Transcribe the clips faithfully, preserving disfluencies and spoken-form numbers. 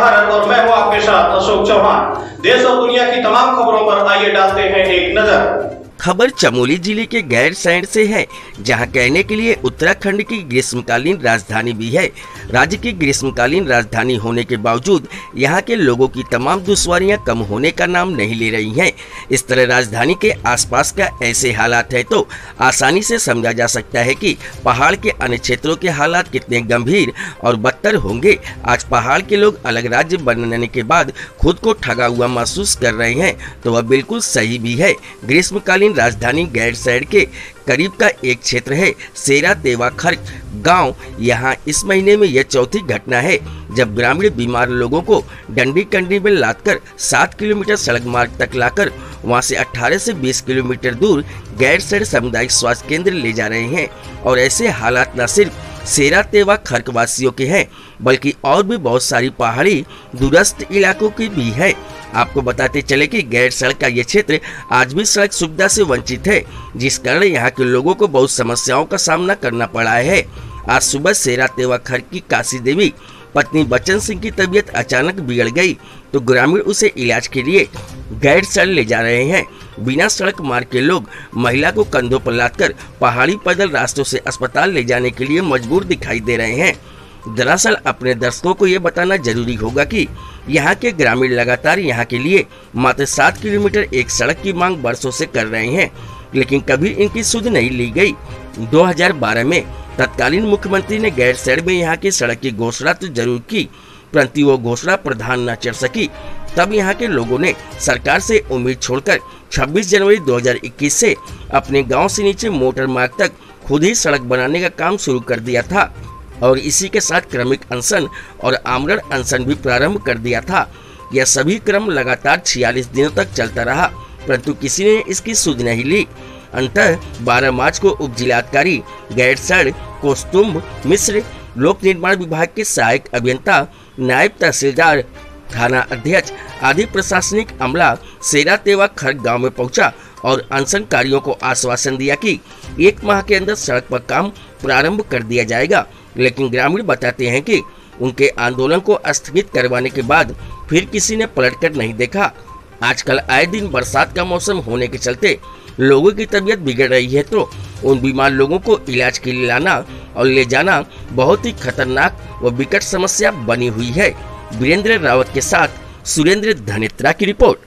भारत और मैं हूं आपके साथ अशोक चौहान। देश और दुनिया की तमाम खबरों पर आइए डालते हैं एक नजर। खबर चमोली जिले के गैरसैंण से है, जहां कहने के लिए उत्तराखंड की ग्रीष्मकालीन राजधानी भी है। राज्य की ग्रीष्मकालीन राजधानी होने के बावजूद यहां के लोगों की तमाम दुश्वारियां कम होने का नाम नहीं ले रही हैं। इस तरह राजधानी के आसपास का ऐसे हालात है तो आसानी से समझा जा सकता है कि पहाड़ के अन्य क्षेत्रों के हालात कितने गंभीर और बदतर होंगे। आज पहाड़ के लोग अलग राज्य बनने के बाद खुद को ठगा हुआ महसूस कर रहे हैं, तो वह बिल्कुल सही भी है। ग्रीष्मकालीन राजधानी गैरसैंण के करीब का एक क्षेत्र है सेरा तेवा खर्क गांव। यहां इस महीने में यह चौथी घटना है जब ग्रामीण बीमार लोगों को डंडी कंडी में लादकर सात किलोमीटर सड़क मार्ग तक लाकर वहां से अठारह से बीस किलोमीटर दूर गैरसैंण सामुदायिक स्वास्थ्य केंद्र ले जा रहे हैं। और ऐसे हालात न सिर्फ सेरा तेवा खर्क वासियों के हैं, बल्कि और भी बहुत सारी पहाड़ी दूरस्थ इलाकों की भी है। आपको बताते चले कि गैरसैंण का ये क्षेत्र आज भी सड़क सुविधा से वंचित है, जिस कारण यहाँ के लोगों को बहुत समस्याओं का सामना करना पड़ा है। आज सुबह सेरा तेवा खर्क की काशी देवी पत्नी बच्चन सिंह की तबीयत अचानक बिगड़ गई, तो ग्रामीण उसे इलाज के लिए गैरसैंण ले जा रहे हैं। बिना सड़क मार्ग के लोग महिला को कंधों पर लादकर पहाड़ी पैदल रास्तों से अस्पताल ले जाने के लिए मजबूर दिखाई दे रहे हैं। दरअसल अपने दर्शकों को ये बताना जरूरी होगा कि यहाँ के ग्रामीण लगातार यहाँ के लिए मात्र सात किलोमीटर एक सड़क की मांग बरसों से कर रहे हैं, लेकिन कभी इनकी सुध नहीं ली गई। दो हज़ार बारह में तत्कालीन मुख्यमंत्री ने गैरसैंण में यहाँ की सड़क की घोषणा तो जरूर की, परंतु वो घोषणा प्रधान न चढ़ सकी। तब यहाँ के लोगों ने सरकार से उम्मीद छोड़कर छब्बीस जनवरी दो हज़ार इक्कीस से अपने गांव से नीचे मोटर मार्ग तक खुद ही सड़क बनाने का काम शुरू कर दिया था और इसी के साथ क्रमिक अनशन और आमरण अनशन भी प्रारंभ कर दिया था। यह सभी क्रम लगातार छियालीस दिनों तक चलता रहा, परंतु किसी ने इसकी सुध नहीं ली। अंततः बारह मार्च को उप जिलाधिकारी गैरसैंण कौस्तुभ मिश्र, लोक निर्माण विभाग के सहायक अभियंता, नायब तहसीलदार, थाना अध्यक्ष आदि प्रशासनिक अमला सेरा तेवा खर्क गांव में पहुंचा और अनशनकारियों को आश्वासन दिया कि एक माह के अंदर सड़क पर काम प्रारंभ कर दिया जाएगा। लेकिन ग्रामीण बताते हैं कि उनके आंदोलन को स्थगित करवाने के बाद फिर किसी ने पलटकर नहीं देखा। आजकल आए दिन बरसात का मौसम होने के चलते लोगों की तबीयत बिगड़ रही है, तो उन बीमार लोगों को इलाज के लिए लाना और ले जाना बहुत ही खतरनाक व विकट समस्या बनी हुई है। वीरेंद्र रावत के साथ सुरेंद्र धनेत्रा की रिपोर्ट।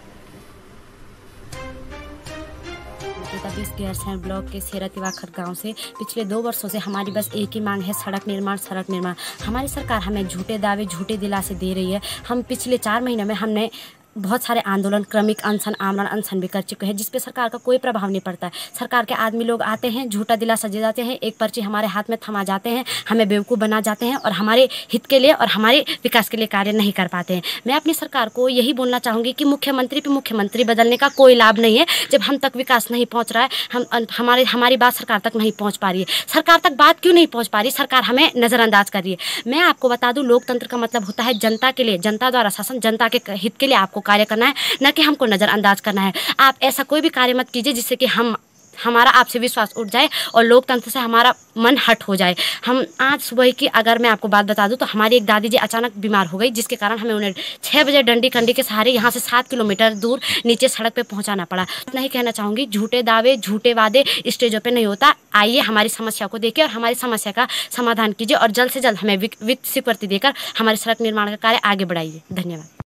गैरसैंण ब्लॉक के सेरा तेवा खर्क गांव से पिछले दो वर्षों से हमारी बस एक ही मांग है, सड़क निर्माण सड़क निर्माण। हमारी सरकार हमें झूठे दावे झूठे दिलासे दे रही है। हम पिछले चार महीनों में हमने बहुत सारे आंदोलन, क्रमिक अनशन, आमरण अनशन भी कर चुके हैं, जिसपे सरकार का कोई प्रभाव नहीं पड़ता है। सरकार के आदमी लोग आते हैं, झूठा दिलासा दे जाते हैं, एक पर्ची हमारे हाथ में थमा जाते हैं, हमें बेवकूफ़ बना जाते हैं और हमारे हित के लिए और हमारे विकास के लिए कार्य नहीं कर पाते हैं। मैं अपनी सरकार को यही बोलना चाहूँगी कि मुख्यमंत्री पे मुख्यमंत्री बदलने का कोई लाभ नहीं है। जब हम तक विकास नहीं पहुँच रहा है, हम हमारे हमारी बात सरकार तक नहीं पहुँच पा रही है। सरकार तक बात क्यों नहीं पहुँच पा रही? सरकार हमें नज़रअंदाज कर रही है। मैं आपको बता दूँ, लोकतंत्र का मतलब होता है जनता के लिए, जनता द्वारा शासन, जनता के हित के लिए आपको कार्य करना है, न कि हमको नज़रअंदाज करना है। आप ऐसा कोई भी कार्य मत कीजिए जिससे कि हम हमारा आपसे विश्वास उठ जाए और लोकतंत्र से हमारा मन हट हो जाए। हम आज सुबह की अगर मैं आपको बात बता दूं तो हमारी एक दादी जी अचानक बीमार हो गई, जिसके कारण हमें उन्हें छः बजे डंडी कंडी के सहारे यहाँ से सात किलोमीटर दूर नीचे सड़क पे पहुँचाना पड़ा। नहीं कहना चाहूँगी, झूठे दावे झूठे वादे स्टेजों पे नहीं होता। आइए हमारी समस्या को देखिए और हमारी समस्या का समाधान कीजिए और जल्द से जल्द हमें वित्त स्वीकृति देकर हमारे सड़क निर्माण का कार्य आगे बढ़ाइए। धन्यवाद।